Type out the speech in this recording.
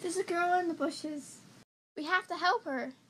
There's a girl in the bushes. We have to help her.